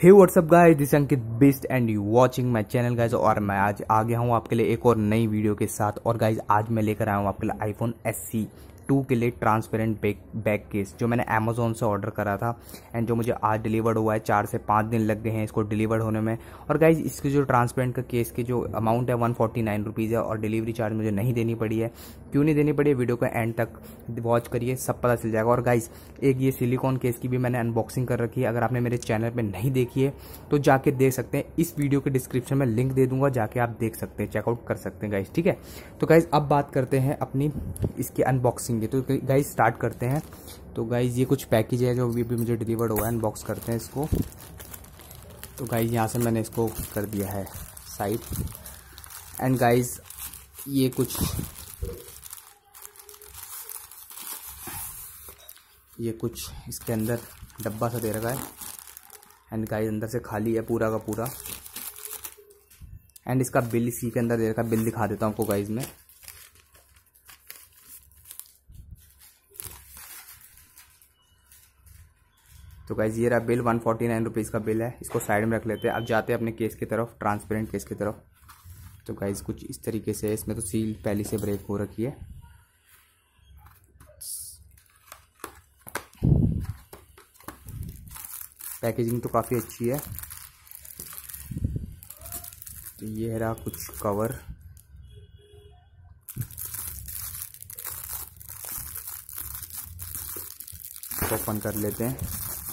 Hey what's up guys, this Ankit best and you watching my channel guys. और मैं आज आ गया हूँ आपके लिए एक और नई वीडियो के साथ। और गाइस आज मैं लेकर आया हूँ आपके लिए आईफोन SE 2 के लिए ट्रांसपेरेंट बैक केस, जो मैंने अमेजोन से ऑर्डर करा था एंड जो मुझे आज डिलीवर्ड हुआ है। 4 से 5 दिन लग गए हैं इसको डिलीवर्ड होने में। और गाइज इसके जो ट्रांसपेरेंट का केस की जो अमाउंट है 149 रुपीज़ है और डिलीवरी चार्ज मुझे नहीं देनी पड़ी है। क्यों नहीं देनी पड़ी है, वीडियो को एंड तक वॉच करिए, सब पता चल जाएगा। और गाइज एक ये सिलिकॉन केस की भी मैंने अनबॉक्सिंग कर रखी है, अगर आपने मेरे चैनल पे नहीं देखी है तो जाके देख सकते हैं। इस वीडियो के डिस्क्रिप्शन में लिंक दे दूंगा, जाके आप देख सकते हैं, चेकआउट कर सकते हैं गाइज, ठीक है। तो गाइज अब बात करते हैं अपनी इसकी अनबॉक्सिंग की। तो गाइज स्टार्ट करते हैं। तो गाइज ये कुछ पैकेज है जो अभी मुझे डिलीवर्ड हुआ है, अनबॉक्स करते हैं इसको। तो गाइज यहाँ से मैंने इसको कर दिया है साइड। एंड गाइज ये कुछ इसके अंदर डब्बा सा दे रखा है। एंड गाइज अंदर से खाली है पूरा का पूरा। एंड इसका बिल इसी के अंदर दे रखा है, बिल दिखा देता हूँ आपको गाइज में। तो गाइज ये रहा बिल, 149 रुपीज़ का बिल है। इसको साइड में रख लेते हैं। अब जाते हैं अपने केस की तरफ, ट्रांसपेरेंट केस की तरफ। तो गाइज कुछ इस तरीके से है, इसमें तो सील पहले से ब्रेक हो रखी है। पैकेजिंग तो काफ़ी अच्छी है। तो ये रहा कुछ कवर। ओपन कर लेते हैं।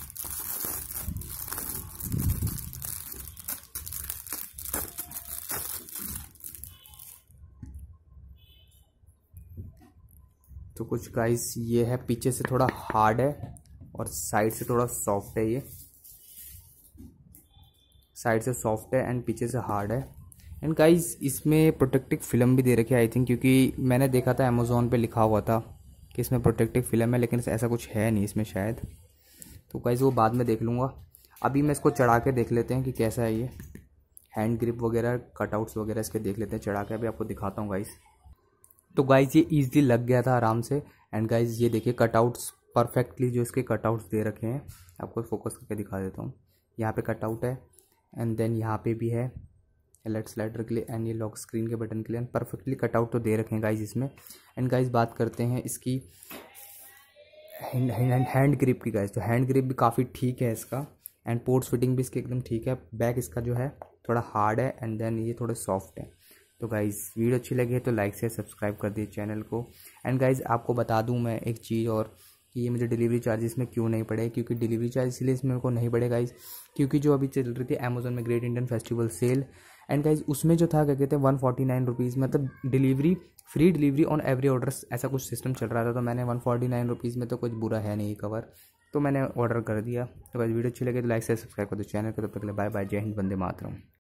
तो कुछ गाइस ये है, पीछे से थोड़ा हार्ड है और साइड से थोड़ा सॉफ्ट है। ये साइड से सॉफ्ट है एंड पीछे से हार्ड है। एंड गाइस इसमें प्रोटेक्टिव फिल्म भी दे रखी है आई थिंक, क्योंकि मैंने देखा था अमेजोन पे लिखा हुआ था कि इसमें प्रोटेक्टिव फिल्म है, लेकिन ऐसा कुछ है नहीं इसमें शायद। तो गाइस वो बाद में देख लूँगा। अभी मैं इसको चढ़ा के देख लेते हैं कि कैसा है ये। हैंड ग्रिप वगैरह, कटआउट्स वगैरह इसके देख लेते हैं चढ़ा के, अभी आपको दिखाता हूँ गाइस। तो गाइज ये ईजिली लग गया था आराम से। एंड गाइज ये देखिए कटआउट्स परफेक्टली जो इसके कटआउट्स दे रखे हैं, आपको फोकस करके दिखा देता हूँ। यहाँ पे कटआउट है एंड देन यहाँ पे भी है लेफ्ट स्लाइडर के लिए एंड ये लॉक स्क्रीन के बटन के लिए। परफेक्टली कटआउट तो दे रखे हैं गाइज इसमें। एंड गाइज बात करते हैं इसकी हैंड ग्रिप की गाइज। तो हैंड ग्रिप भी काफ़ी ठीक है इसका एंड पोर्ट्स फिटिंग भी इसके एकदम ठीक है। बैक इसका जो है थोड़ा हार्ड है एंड देन ये थोड़े सॉफ्ट है। तो गाइज़ वीडियो अच्छी लगी है तो लाइक से सब्सक्राइब कर दिए चैनल को। एंड गाइज़ आपको बता दूं मैं एक चीज़ और, कि ये मुझे डिलीवरी चार्जेस में क्यों नहीं पड़े। क्योंकि डिलीवरी चार्ज इसलिए इसमें मेरे को नहीं पड़े गाइज़, क्योंकि जो अभी चल रही थी अमेजोन में great Indian festival sale. And guys उसमें जो था क्या कहते हैं 149 रुपीज़, मतलब delivery free delivery on every order, ऐसा कुछ सिस्टम चल रहा था। तो मैंने 149 रुपीज़ में तो कुछ बुरा है नहीं कवर, तो मैंने ऑर्डर कर दिया। तो गाइज़ वीडियो अच्छी लगी तो लाइक से सब्सक्राइब कर दो चैनल को। तब तक के लिए बाय बाय, जय हिंद, वंदे मातरम।